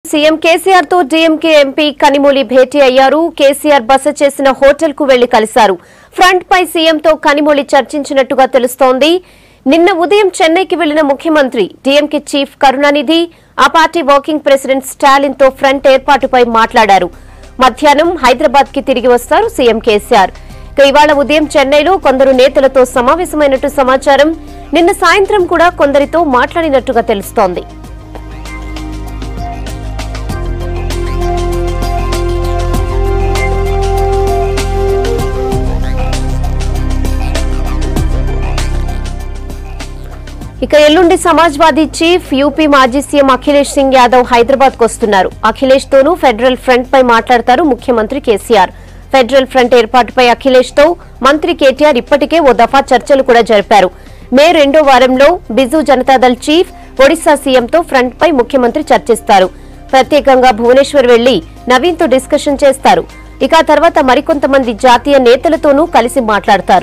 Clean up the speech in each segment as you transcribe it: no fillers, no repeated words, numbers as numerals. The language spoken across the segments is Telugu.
సీఎం కేసీఆర్ తో డీఎంకే ఎంపీ కనిమొళి భేటీ అయ్యారు. కేసీఆర్ బస చేసిన హోటల్ కు వెళ్లి కలిశారు. ఫ్రంట్ పై సీఎం తో కనిమొళి చర్చించినట్టుగా తెలుస్తోంది. నిన్న ఉదయం చెన్నైకి వెళ్లిన ముఖ్యమంత్రి డీఎంకే చీఫ్ కరుణానిధి ఆ పార్టీ వర్కింగ్ ప్రెసిడెంట్ స్టాలిన్ తో ఫ్రంట్ ఏర్పాటుపై మాట్లాడారు. మధ్యాహ్నం హైదరాబాద్ కి తిరిగి వస్తారు సీఎం కేసీఆర్. ఇవాళ ఉదయం చెన్నైలో కొందరు నేతలతో సమావేశమైనట్టు సమాచారం. నిన్న సాయంత్రం కూడా కొందరితో మాట్లాడినట్టుగా తెలుస్తోంది. ఇక ఎల్లుండి సమాజ్వాదీ చీఫ్ యూపీ మాజీ సీఎం అఖిలేష్ సింగ్ యాదవ్ హైదరాబాద్ కు వస్తున్నారు. అఖిలేష్ తోనూ ఫెడరల్ ఫ్రంట్ పై మాట్లాడతారు ముఖ్యమంత్రి కేసీఆర్. ఫెడరల్ ఫ్రంట్ ఏర్పాటుపై అఖిలేష్ తో మంత్రి కేటీఆర్ ఇప్పటికే ఓ దఫా చర్చలు కూడా జరిపారు. మే 2వ వారంలో బిజు జనతాదళ్ చీఫ్ ఒడిశా సీఎంతో ఫ్రంట్ పై ముఖ్యమంత్రి చర్చిస్తారు. ప్రత్యేకంగా భువనేశ్వర్ వెళ్లి నవీన్ తో డిస్కషన్ చేస్తారు. ఇక ఆ తర్వాత మరికొంతమంది జాతీయ నేతలతోనూ కలిసి మాట్లాడతారు.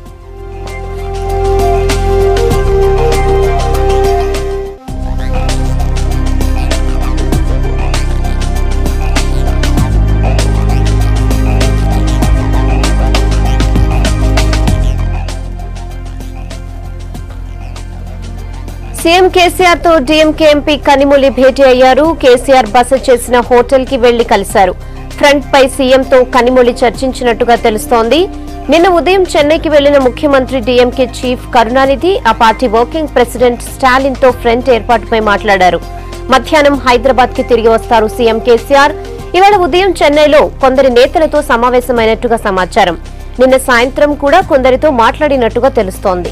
సీఎం కేసీఆర్ తో డీఎంకే ఎంపీ కనిమొళి భేటీ అయ్యారు. కేసీఆర్ బస చేసిన హోటల్ కి వెళ్లి కలిశారు. ఫ్రంట్ పై సీఎం తో కనిమొళి చర్చించినట్టుగా తెలుస్తోంది. నిన్న ఉదయం చెన్నైకి వెళ్లిన ముఖ్యమంత్రి డీఎంకే చీఫ్ కరుణానిధి ఆ పార్టీ వర్కింగ్ ప్రెసిడెంట్ స్టాలిన్ తో ఫ్రంట్ ఏర్పాటుపై మాట్లాడారు. మధ్యాహ్నం హైదరాబాద్ కి తిరిగి వస్తారు సీఎం కేసీఆర్. ఇవాళ ఉదయం చెన్నైలో కొందరి నేతలతో సమావేశమైనట్టుగా సమాచారం. నిన్న సాయంత్రం కూడా కొందరితో మాట్లాడినట్టుగా తెలుస్తోంది.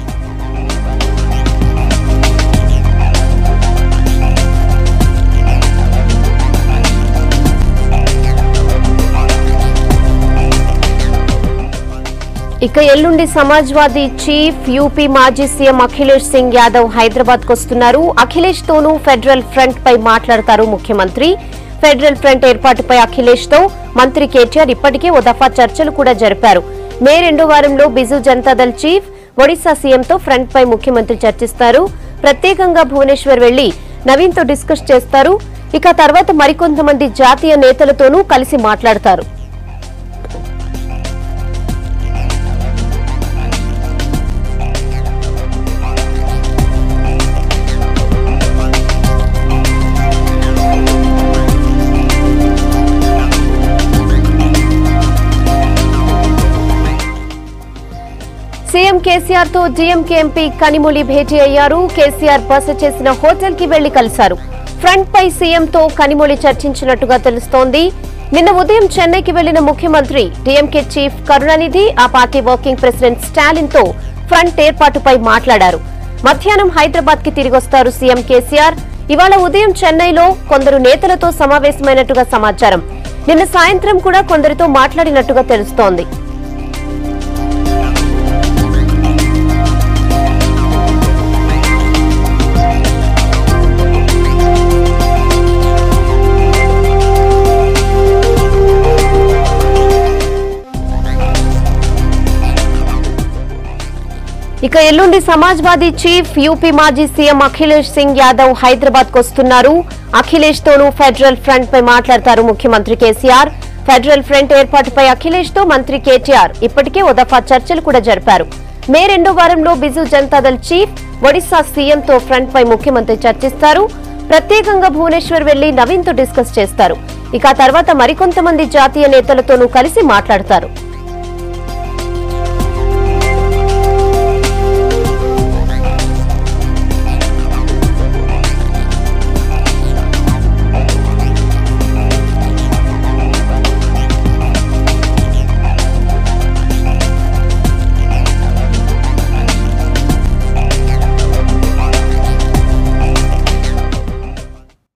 ఇక ఎల్లుండి సమాజ్వాదీ చీఫ్ యూపీ మాజీ సీఎం అఖిలేష్ సింగ్ యాదవ్ హైదరాబాద్ కు వస్తున్నారు. అఖిలేష్ తోనూ ఫెడరల్ ఫ్రంట్ పై మాట్లాడతారు ముఖ్యమంత్రి. ఫెడరల్ ఫ్రంట్ ఏర్పాటుపై అఖిలేష్ తో మంత్రి కేటీఆర్ ఇప్పటికే ఓ దఫా చర్చలు కూడా జరిపారు. మే 2వ వారంలో బిజు జనతాదళ్ చీఫ్ ఒడిశా సీఎంతో ఫ్రంట్ పై ముఖ్యమంత్రి చర్చిస్తారు. ప్రత్యేకంగా భువనేశ్వర్ వెళ్లి నవీన్ తో డిస్కస్ చేస్తారు. ఇక తర్వాత మరికొంతమంది జాతీయ నేతలతోనూ కలిసి మాట్లాడతారు. సీఎం కేసీఆర్ తో డీఎంకే ఎంపీ కనిమొళి భేటీ అయ్యారు. కేసీఆర్ బస చేసిన హోటల్ కి వెళ్లి కలిశారు. ఫ్రంట్ పై సీఎం తో కనిమొళి చర్చించినట్టుగా తెలుస్తోంది. నిన్న ఉదయం చెన్నైకి వెళ్లిన ముఖ్యమంత్రి డీఎంకే చీఫ్ కరుణానిధి ఆ పార్టీ వర్కింగ్ ప్రెసిడెంట్ స్టాలిన్ తో ఫ్రంట్ ఏర్పాటుపై మాట్లాడారు. మధ్యాహ్నం హైదరాబాద్ కి తిరిగి వస్తారు సీఎం కేసీఆర్. ఇవాళ ఉదయం చెన్నైలో కొందరు నేతలతో సమావేశమైనట్టుగా సమాచారం. నిన్న సాయంత్రం కూడా కొందరితో మాట్లాడినట్టుగా తెలుస్తోంది. ఇక ఎల్లుండి సమాజ్వాదీ చీఫ్ యూపీ మాజీ సీఎం అఖిలేష్ సింగ్ యాదవ్ హైదరాబాద్ కు వస్తున్నారు. అఖిలేష్ తోనూ ఫెడరల్ ఫ్రంట్ పై మాట్లాడతారు ముఖ్యమంత్రి కేసీఆర్. ఫెడరల్ ఫ్రంట్ ఏర్పాటుపై అఖిలేష్ తో మంత్రి కేటీఆర్ ఇప్పటికే ఓ దఫా చర్చలు కూడా జరిపారు. మే 2వ వారంలో బిజు జనతాదళ్ చీఫ్ ఒడిశా సీఎం తో ఫ్రంట్ పై ముఖ్యమంత్రి చర్చిస్తారు. ప్రత్యేకంగా భువనేశ్వర్ వెళ్లి నవీన్ తో డిస్కస్ చేస్తారు. ఇక ఆ తర్వాత మరికొంతమంది జాతీయ నేతలతోనూ కలిసి మాట్లాడతారు.